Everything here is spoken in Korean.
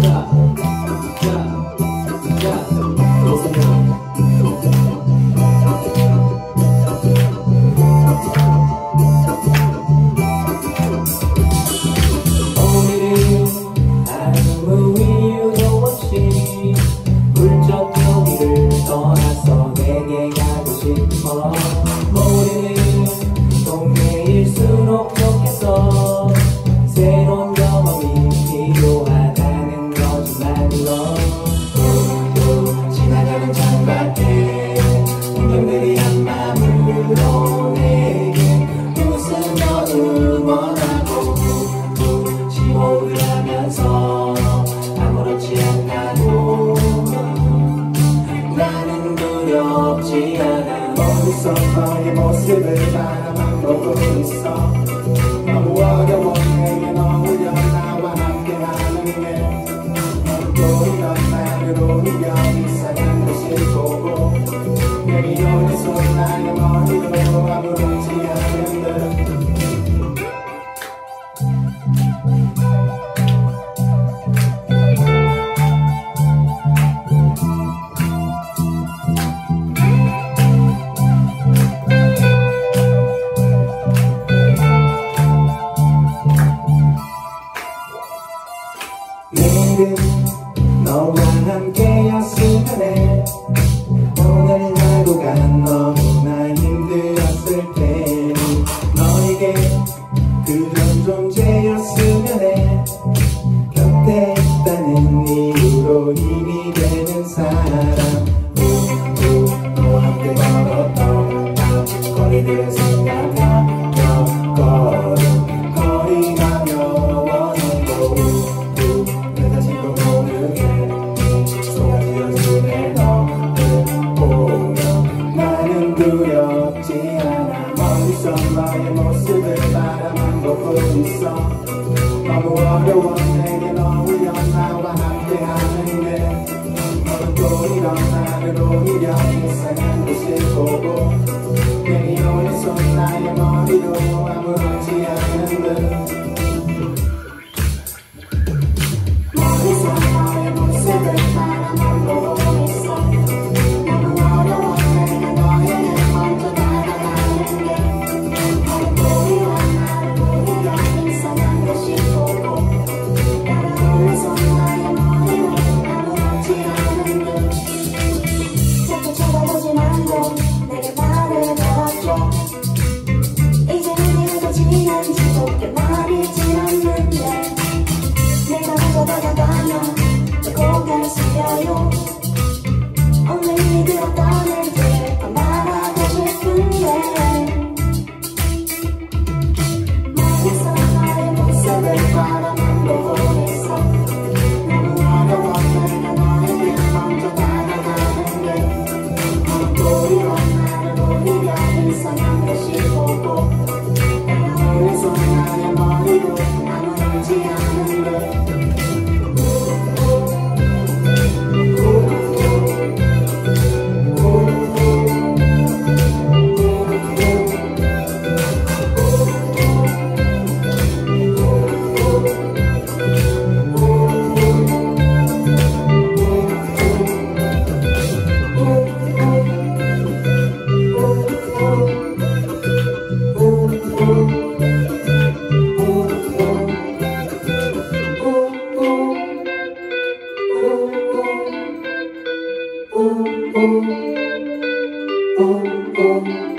모르는 동네일수록 좋겠어. 새로운 경험이 필요하다는 것만으로 지나가는 창밖에 풍경들이 한마음으로 내게 웃으며 응원하고 시호흡을 하면서 아무렇지 않다고 나는 두렵지 않아. 어디서 너의 모습을 바라만 보고 있어. 너무 어려워 내겐 어울려 나와 함께하는 게. 넌 또 이런 나를 오히려 이상한 것을 보고 내 미련의 손 나의 머리로 아무렇지 않은 듯. 내일은 너와 함께였으면 해. 오늘 하루가 너무나 힘들었을 테니 너에게 그런 존재였으면 해. 곁에 있다는 이유로 힘이 되는 사람. 너와 함께 걸었던 거리들을 생각하며 걸음 거리가 몇 두렵지 않아. 멀리서 너의 모습을 바라만 보고 있어. 너무 어려워 내겐 어울려 나와 함께하는 게. 너는 또 이런 나를 오히려 이상한 것을 보고 내 미련의 손 나의 머리로 아무렇지 않은 듯. 멀리서 너의 모습을 바라만 보고 있어. 너무 어려워 오늘 이 들었던 일들 더 말하고 싶은데 멀리서 너의 모습을 바라만 보고 있어. 너무 어려워 내가 너에게 먼저 다가가는 게. 너는 또 이런 나를 오히려 이상한 듯이 보고 내가 멀리서 나의 머리로 아무렇지 않은 듯. Oh